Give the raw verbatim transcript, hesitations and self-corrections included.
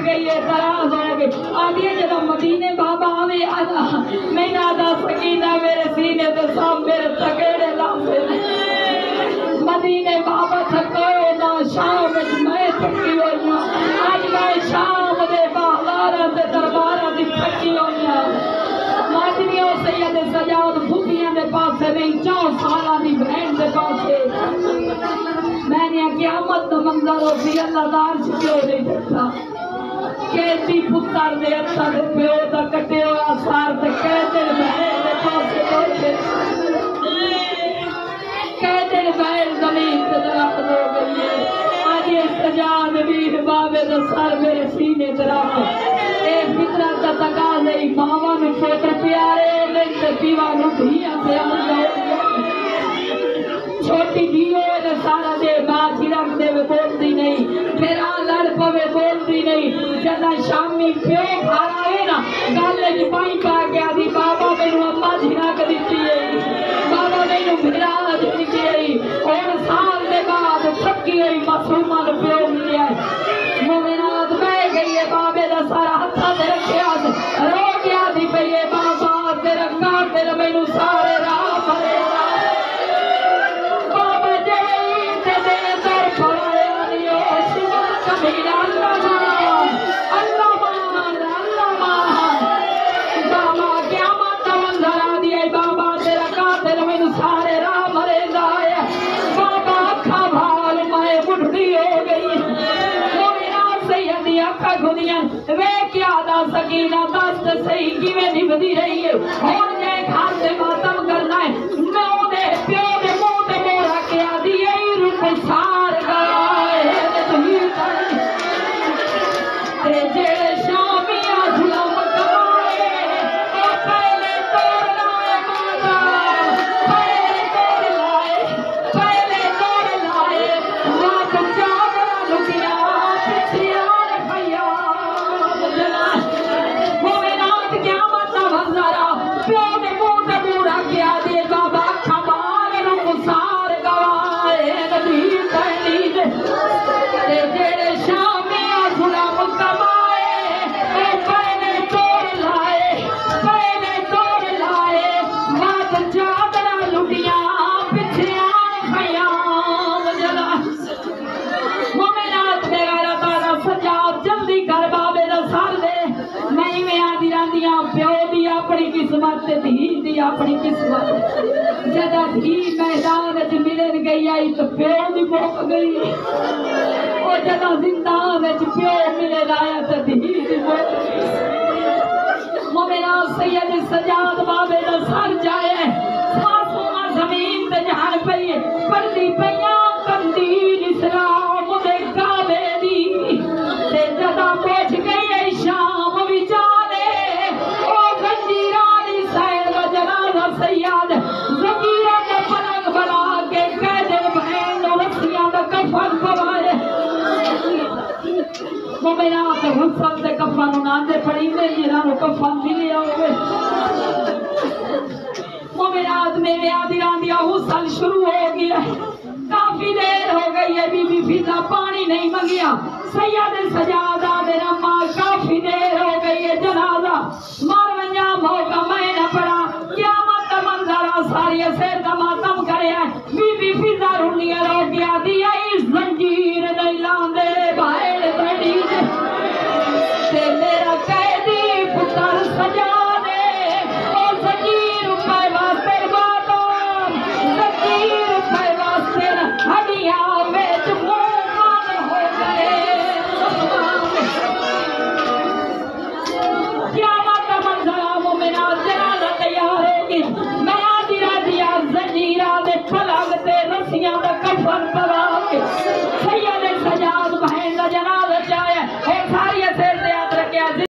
गई है, तराज हो गई। आगे जब मदीने बाबा आवे आजा मैं ना दा सकीना मेरे सीने तो सब मेरे तकेड़े लासे मदीने बाबा थको ना शाम मैं थकी हुई हूं। आज मैं शाम दे बाहर दे दरबार दी थकी हुई हूं। माजनियों सैयद सजाद फुफियां दे पासे नहीं चौ साला दी बहन दे पासे मैंने क़यामत दा मंजर होसी अल्लाह दा अर्श क्यों नहीं देखता। कहती पुत्र दे अत्ता दे प्यो दा कटे होया सार ते कहते बहन दे पासे बैठे कहते बहन जमीन ते दरख्त हो गई है। आज सजाद वीर बाबे दा सर मेरे सीने ते रख ए फितरत दा तकाज़ा ही मावा नूं पुत्र प्यारे ने ते पीवा नूं धीआं प्यार छोटी धियो ने सारा दे मां छिड़क दे बोलती नहीं फिर आ लड़ पवे बोलती नहीं। जदा शामी प्यो घर आए ना गल च पाई पा गया दी बाबा मैनू अम्मा छिड़क दिती है बाबा मैनू भिड़ा दिती है। और साल के बाद थकी हुई मासूमा नूं प्यो मिलिया मोमिनात बह गई है बाबे दा सारा हत्था ते रखिया रो गया दी पई है बाबा तेरा घर तेरा मैनू सारे राह भरे वे क्या दा सकीना दस सही किवें निभदी रही है। हुण जे घर से मातम करना है मैं ओदे प्यो दे मुंह ते मोरा के आदी ए रूप सार गए ते जेड़े शामिया जुलम कमाए ओ पहले तोड़ लाए माता पहले तोड़ लाए पहले तोड़ लाए रात जागरा लुटिया पिछिया भैया मोमिनात क्या मत मंजरा प्यो दे मुंह ते मोरा के आदी बाबा खबाल रूप सार गवाए नबी कहली दे ते जेड़े शामिया जुलम कमाए ओ पहले तोड़ लाए पहले तोड़ लाए बात चादरा लुटिया पिछे आए खयाम जला मोमिनात दे गैरत दा सजाद जल्दी कर बाबे दा सर दे नहीं मैं आदी रंदियां प्यो दी अपनी किस्मत ते धी दी अपनी किस्मत जदा धी मैदान च मिलन गई आई तो प्यो दी मुक गई ओ जदा जिंदान च प्यो मिले आया तो धी दी मुक गई। मोमिनात सैयद सजाद बाबे दा सर जाए मासूमा जमीन ते जहर पई पढ़दी पईयां कंदील इस्लाम दे काबे दी ते जदा पहुंच गई है शाम विचारे ओ गंजीरा दी सैर दा जनाजा सैयद ज़कीरा ने पलंग बना के कह दे बहन नूं रस्सियां दा कफन पवाए मोमिनात हुस्न दे कफन नांदे पड़ींदे जिन्हां नूं कफन मिलिया होवे। मोमिनात में व्याधि रांदिया हुस्न शुरू हो गया काफी देर हो गई है बीबी फिजा पानी नहीं मंगिया सैयद सजादा दे रमा काफी देर हो गई है जनाजा मारवंजा मौका मैं न पड़ा क़यामत मंजरा सारी सिर दा मातम करे बीबी फिजा रुनिया रो गया दिया इस जंजीर नहीं लांदे बाहर बड़ी ते मेरा कैदी पुत्र सजा दे ओ जंजीर पे वास्ते बातो जंजीर पे वास्ते हड्डियां में मुंह हो गए क़यामत मंजरा मोमिनात जनाजा तैयार होगी मैं आदि राजिया जंजीरा दे पलंग ते रस्सियां दा कफन पवा के